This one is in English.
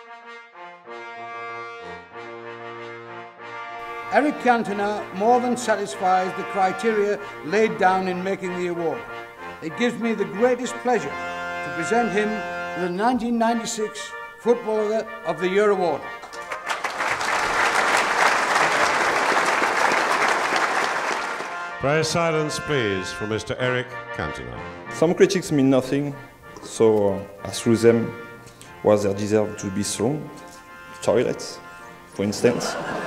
Eric Cantona more than satisfies the criteria laid down in making the award. It gives me the greatest pleasure to present him the 1996 Footballer of the Year award. Pray silence, please, for Mr. Eric Cantona. Some critics mean nothing, so I threw them where they deserve to be thrown. Toilets, for instance.